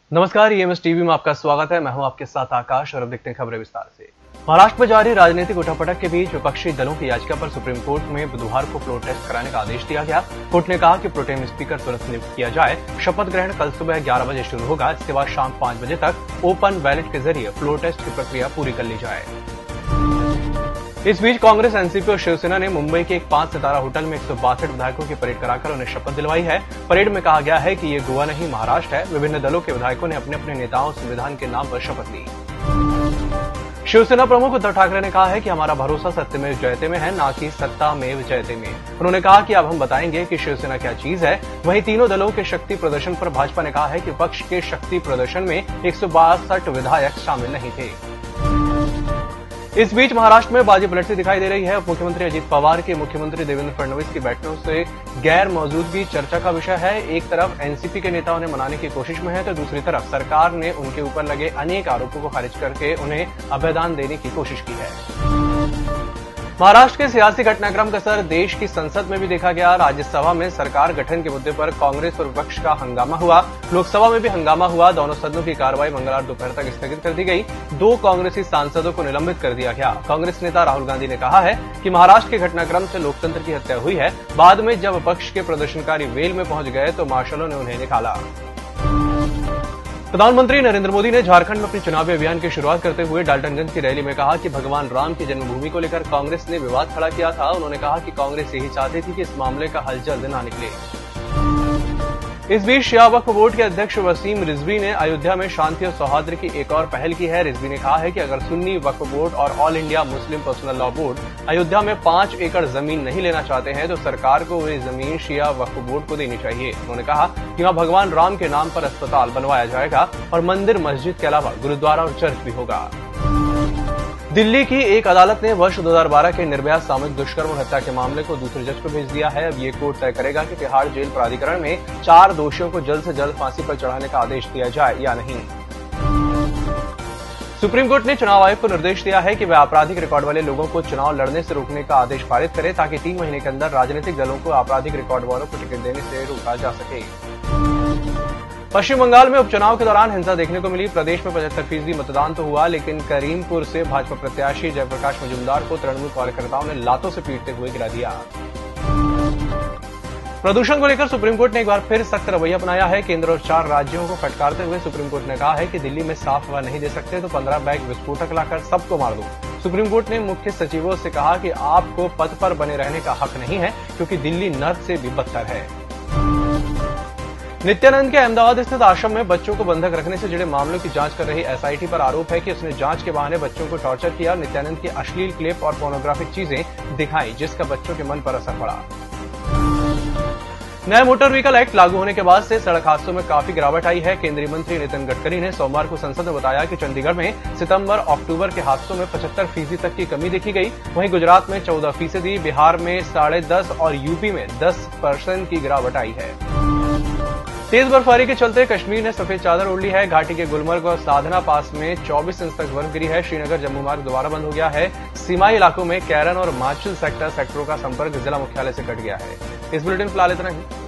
नमस्कार, EMS TV में आपका स्वागत है। मैं हूं आपके साथ आकाश और अब देखते हैं खबरें विस्तार से। महाराष्ट्र में जारी राजनीतिक उठापटक के बीच विपक्षी दलों की याचिका पर सुप्रीम कोर्ट में बुधवार को फ्लोर टेस्ट कराने का आदेश दिया गया। कोर्ट ने कहा कि प्रोटेम स्पीकर तुरंत नियुक्त किया जाए। शपथ ग्रहण कल सुबह 11 बजे शुरू होगा। इसके बाद शाम 5 बजे तक ओपन बैलेट के जरिए फ्लोर टेस्ट की प्रक्रिया पूरी कर ली जाए। इस बीच कांग्रेस, एनसीपी और शिवसेना ने मुंबई के एक 5 सितारा होटल में 162 विधायकों की परेड कराकर उन्हें शपथ दिलवाई है। परेड में कहा गया है कि ये गोवा नहीं महाराष्ट्र है। विभिन्न दलों के विधायकों ने अपने अपने नेताओं संविधान के नाम पर शपथ ली। शिवसेना प्रमुख उद्धव ठाकरे ने कहा है कि हमारा भरोसा सत्यमेव जयते में है, ना कि सत्तामेव जयते में। उन्होंने कहा कि अब हम बताएंगे कि शिवसेना क्या चीज है। वहीं तीनों दलों के शक्ति प्रदर्शन पर भाजपा ने कहा है कि विपक्ष के शक्ति प्रदर्शन में 162 विधायक शामिल नहीं थे। इस बीच महाराष्ट्र में बाजी पलटती दिखाई दे रही है। उप मुख्यमंत्री अजित पवार के मुख्यमंत्री देवेंद्र फडणवीस की बैठकों से गैर मौजूदगी चर्चा का विषय है। एक तरफ एनसीपी के नेता उन्हें मनाने की कोशिश में है, तो दूसरी तरफ सरकार ने उनके ऊपर लगे अनेक आरोपों को खारिज करके उन्हें अभयदान देने की कोशिश की है। महाराष्ट्र के सियासी घटनाक्रम का असर देश की संसद में भी देखा गया। राज्यसभा में सरकार गठन के मुद्दे पर कांग्रेस और विपक्ष का हंगामा हुआ। लोकसभा में भी हंगामा हुआ। दोनों सदनों की कार्रवाई मंगलवार दोपहर तक स्थगित कर दी गई। 2 कांग्रेसी सांसदों को निलंबित कर दिया गया। कांग्रेस नेता राहुल गांधी ने कहा है कि महाराष्ट्र के घटनाक्रम से लोकतंत्र की हत्या हुई है। बाद में जब विपक्ष के प्रदर्शनकारी वेल में पहुंच गए तो मार्शलों ने उन्हें निकाला। प्रधानमंत्री नरेंद्र मोदी ने झारखंड में अपने चुनावी अभियान की शुरुआत करते हुए डाल्टनगंज की रैली में कहा कि भगवान राम की जन्मभूमि को लेकर कांग्रेस ने विवाद खड़ा किया था। उन्होंने कहा कि कांग्रेस यही चाहती थी कि इस मामले का हल जल्द न निकले। इस बीच शिया वक्फ बोर्ड के अध्यक्ष वसीम रिजवी ने अयोध्या में शांति और सौहार्द की एक और पहल की है। रिजवी ने कहा है कि अगर सुन्नी वक्फ बोर्ड और all India Muslim personal law board Ayodhya में 5 एकड़ जमीन नहीं लेना चाहते हैं तो सरकार को वे जमीन शिया वक्फ बोर्ड को देनी चाहिए। उन्होंने कहा कि वहां भगवान राम के नाम पर अस्पताल बनवाया जाएगा और मंदिर मस्जिद के अलावा गुरुद्वारा और चर्च भी होगा। दिल्ली की एक अदालत ने वर्ष 2012 के निर्भया सामूहिक दुष्कर्म और हत्या के मामले को दूसरे जज को भेज दिया है। अब ये कोर्ट तय करेगा कि तिहाड़ जेल प्राधिकरण में 4 दोषियों को जल्द से जल्द फांसी पर चढ़ाने का आदेश दिया जाए या नहीं। सुप्रीम कोर्ट ने चुनाव आयोग को निर्देश दिया है कि वह आपराधिक रिकॉर्ड वाले लोगों को चुनाव लड़ने से रोकने का आदेश पारित करे ताकि 3 महीने के अंदर राजनीतिक दलों को आपराधिक रिकॉर्ड वालों को टिकट देने से रोका जा सके। पश्चिम बंगाल में उपचुनाव के दौरान हिंसा देखने को मिली। प्रदेश में 75% मतदान तो हुआ, लेकिन करीमपुर से भाजपा प्रत्याशी जयप्रकाश मजूमदार को तृणमूल कार्यकर्ताओं ने लातों से पीटते हुए गिरा दिया। प्रदूषण को लेकर सुप्रीम कोर्ट ने एक बार फिर सख्त रवैया अपनाया है। केंद्र और 4 राज्यों को फटकारते हुए सुप्रीम कोर्ट ने कहा है कि दिल्ली में साफ हवा नहीं दे सकते तो 15 बैग विस्फोटक लाकर सबको मार दो। सुप्रीम कोर्ट ने मुख्य सचिवों से कहा कि आपको पद पर बने रहने का हक नहीं है क्योंकि दिल्ली नर्क से भी बदतर है। नित्यानंद के अहमदाबाद स्थित आश्रम में बच्चों को बंधक रखने से जुड़े मामलों की जांच कर रही एसआईटी पर आरोप है कि उसने जांच के बहाने बच्चों को टॉर्चर किया। नित्यानंद की अश्लील क्लिप और पोर्नोग्राफिक चीजें दिखाई जिसका बच्चों के मन पर असर पड़ा। नए मोटर व्हीकल एक्ट लागू होने के बाद से सड़क हादसों में काफी गिरावट आई है। केंद्रीय मंत्री नितिन गडकरी ने सोमवार को संसद में बताया कि चंडीगढ़ में सितंबर-अक्टूबर के हादसों में 75% तक की कमी देखी गई। वहीं गुजरात में 14%, बिहार में 10.5% और यूपी में 10% की गिरावट आई है। तेज बर्फबारी के चलते कश्मीर ने सफेद चादर ओढ़ ली है। घाटी के गुलमर्ग और साधना पास में 24 इंच तक बर्फ गिरी है। श्रीनगर जम्मू मार्ग दोबारा बंद हो गया है। सीमाई इलाकों में कैरन और माचिल सेक्टरों का संपर्क जिला मुख्यालय से कट गया है। इस बुलेटिन फिलहाल इतना ही।